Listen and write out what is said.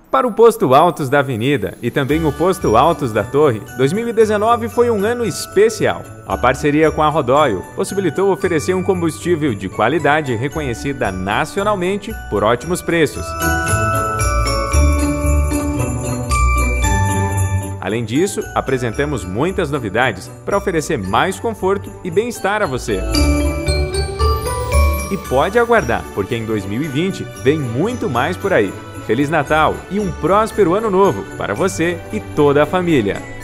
Para o Posto Altos da Avenida e também o Posto Altos da Torre, 2019 foi um ano especial. A parceria com a Rodóio possibilitou oferecer um combustível de qualidade reconhecida nacionalmente por ótimos preços. Além disso, apresentamos muitas novidades para oferecer mais conforto e bem-estar a você. E pode aguardar, porque em 2020 vem muito mais por aí. Feliz Natal e um próspero Ano Novo para você e toda a família!